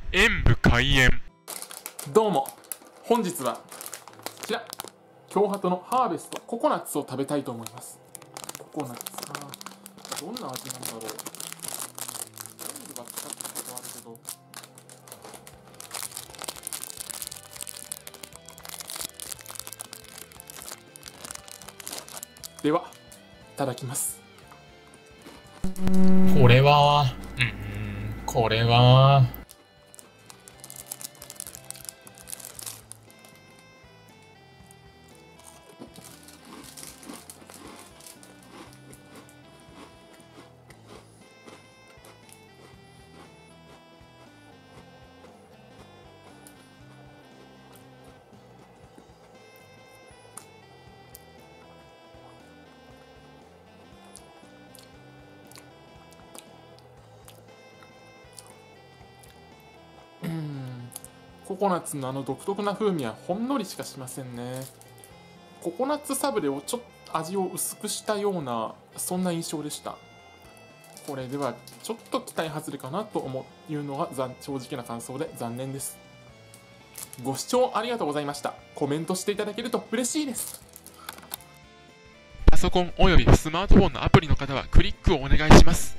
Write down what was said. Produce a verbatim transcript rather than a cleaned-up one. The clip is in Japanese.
演武開演。 どうも、本日はこちら京ハトのハーベストココナッツを食べたいと思います。ココナッツか、どんな味なんだろう。全部は使ったことあるけど、では、いただきます。 これは、うーん、これは。 ココナッツのあの独特な風味はほんのりしかしませんね。ココナッツサブレをちょっと味を薄くしたような、そんな印象でした。これではちょっと期待外れかなと思ういうのが正直な感想で残念です。ご視聴ありがとうございました。コメントしていただけると嬉しいです。 パソコンおよびスマートフォンのアプリの方はクリックをお願いします。